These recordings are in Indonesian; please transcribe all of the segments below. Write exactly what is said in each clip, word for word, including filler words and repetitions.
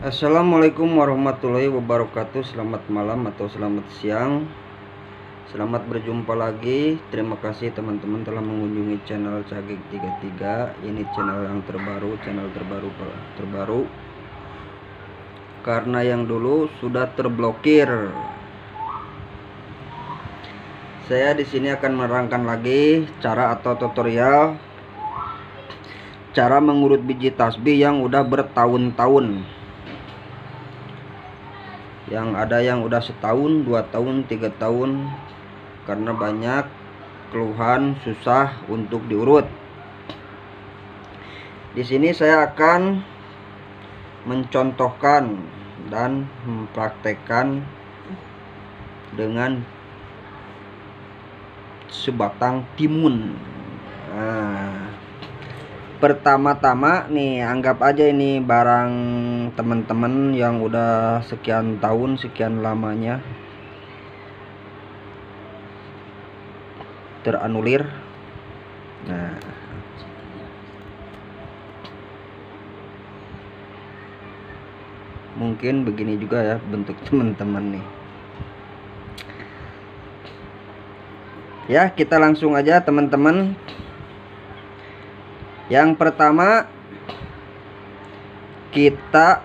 Assalamualaikum warahmatullahi wabarakatuh. Selamat malam atau selamat siang. Selamat berjumpa lagi. Terima kasih teman-teman telah mengunjungi channel Cageg tiga puluh tiga. Ini channel yang terbaru, channel terbaru terbaru. Karena yang dulu sudah terblokir. Saya di sini akan menerangkan lagi cara atau tutorial cara mengurut biji tasbih yang udah bertahun-tahun. Yang ada yang udah setahun, dua tahun, tiga tahun, karena banyak keluhan susah untuk diurut. Di sini saya akan mencontohkan dan mempraktekkan dengan sebatang timun. Nah, pertama-tama nih, anggap aja ini barang teman-teman yang udah sekian tahun, sekian lamanya teranulir. Nah, mungkin begini juga ya bentuk teman-teman nih. Ya, kita langsung aja teman-teman. Yang pertama, kita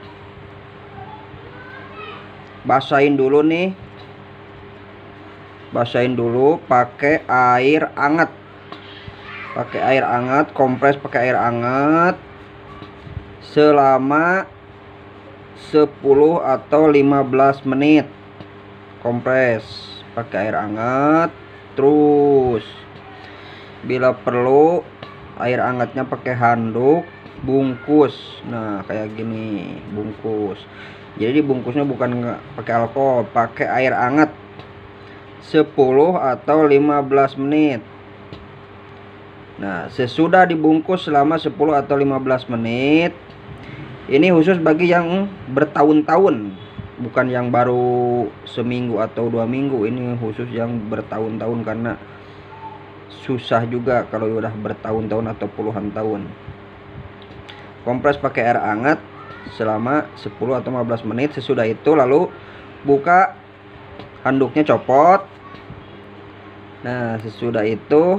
basahin dulu nih. Basahin dulu pakai air hangat. Pakai air hangat, kompres pakai air hangat selama sepuluh atau lima belas menit. Kompres pakai air hangat. Terus bila perlu air hangatnya pakai handuk, bungkus. Nah, kayak gini, bungkus. Jadi bungkusnya bukan pakai alkohol, pakai air hangat sepuluh atau lima belas menit. Nah, sesudah dibungkus selama sepuluh atau lima belas menit, ini khusus bagi yang bertahun-tahun, bukan yang baru seminggu atau dua minggu. Ini khusus yang bertahun-tahun, karena susah juga kalau udah bertahun-tahun atau puluhan tahun. Kompres pakai air hangat selama sepuluh atau lima belas menit. Sesudah itu lalu buka handuknya, copot. Nah, sesudah itu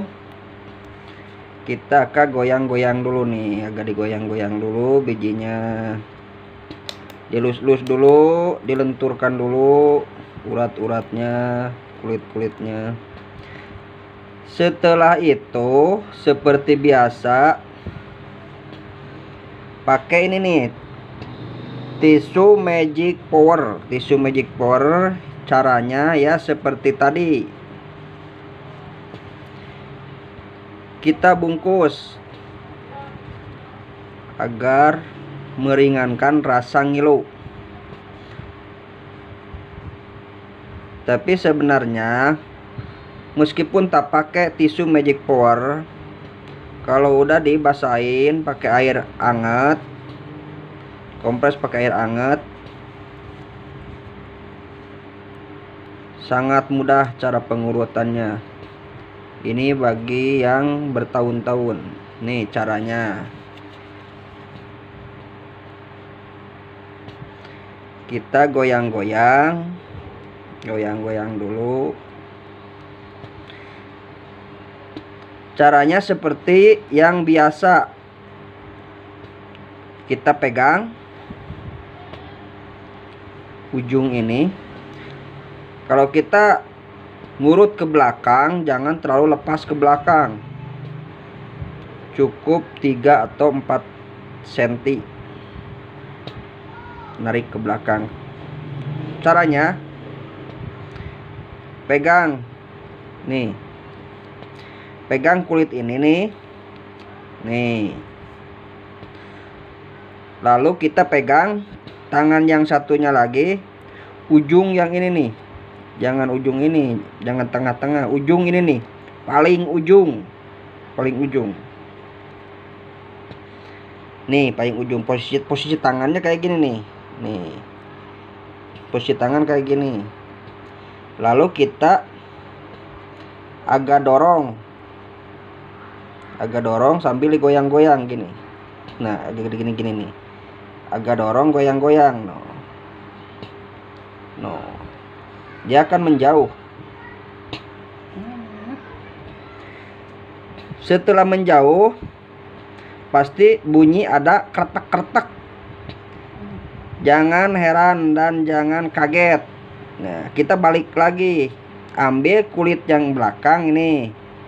kita akan goyang-goyang dulu nih, agak digoyang-goyang dulu bijinya. Dilus-lus dulu, dilenturkan dulu urat-uratnya, kulit-kulitnya. Setelah itu seperti biasa pakai ini nih, tisu magic power. Tisu magic power caranya ya seperti tadi. Kita bungkus agar meringankan rasa ngilu. Tapi sebenarnya meskipun tak pakai tisu magic power, kalau udah dibasahin pakai air hangat, kompres pakai air hangat, sangat mudah cara pengurutannya. Ini bagi yang bertahun-tahun. Nih caranya. Kita goyang-goyang, goyang-goyang dulu. Caranya seperti yang biasa. Kita pegang ujung ini. Kalau kita ngurut ke belakang, jangan terlalu lepas ke belakang. Cukup tiga atau empat sentimeter narik ke belakang. Caranya pegang nih. Pegang kulit ini nih. Nih. Lalu kita pegang tangan yang satunya lagi, ujung yang ini nih. Jangan ujung ini, jangan tengah-tengah, ujung ini nih. Paling ujung. Paling ujung. Nih, paling ujung. Posisi posisi tangannya kayak gini nih. Nih. Posisi tangan kayak gini. Lalu kita agak dorong. Agak dorong sambil digoyang-goyang gini. Nah, agak gini-gini nih. agak dorong, goyang-goyang. No. No. Dia akan menjauh. Setelah menjauh, pasti bunyi ada kretek-kretek. Jangan heran dan jangan kaget. Nah, kita balik lagi. Ambil kulit yang belakang ini.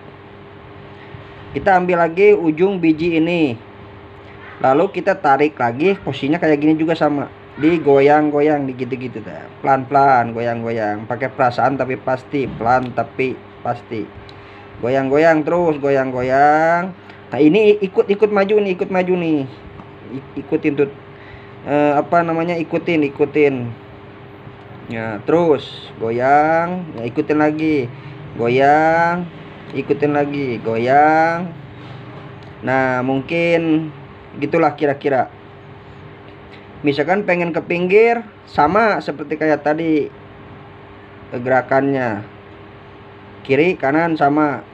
Kita ambil lagi ujung biji ini. Lalu kita tarik lagi, posisinya kayak gini juga sama. Digoyang-goyang, gitu-gitu. Pelan-pelan, goyang-goyang. Pakai perasaan tapi pasti. Pelan tapi pasti. Goyang-goyang terus, goyang-goyang. Nah ini ikut-ikut maju nih, ikut maju nih. Ikutin tuh. Eh, apa namanya, ikutin, ikutin. Ya, terus goyang, ya, ikutin lagi. Goyang, ikutin lagi, goyang. Nah, mungkin gitulah kira-kira. Misalkan pengen ke pinggir, sama seperti kayak tadi gerakannya. Kiri kanan sama.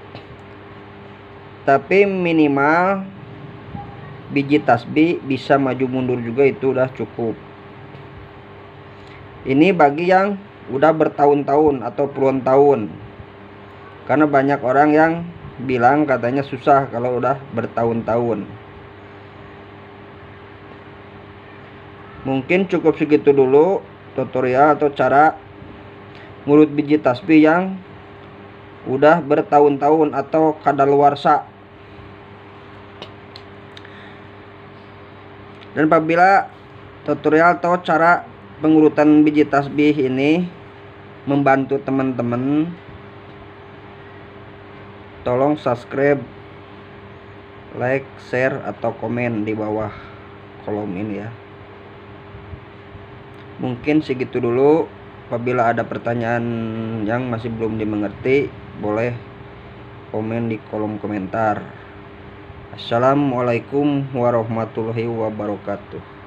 Tapi minimal biji tasbih bisa maju mundur juga, itu udah cukup. Ini bagi yang udah bertahun-tahun atau puluhan tahun. Karena banyak orang yang bilang katanya susah kalau udah bertahun-tahun. Mungkin cukup segitu dulu tutorial atau cara ngurut biji tasbih yang udah bertahun-tahun atau kadaluarsa. Dan apabila tutorial atau cara pengurutan biji tasbih ini membantu teman-teman, tolong subscribe, like, share, atau komen di bawah kolom ini ya. Mungkin segitu dulu. Apabila ada pertanyaan yang masih belum dimengerti, boleh komen di kolom komentar. Assalamualaikum warahmatullahi wabarakatuh.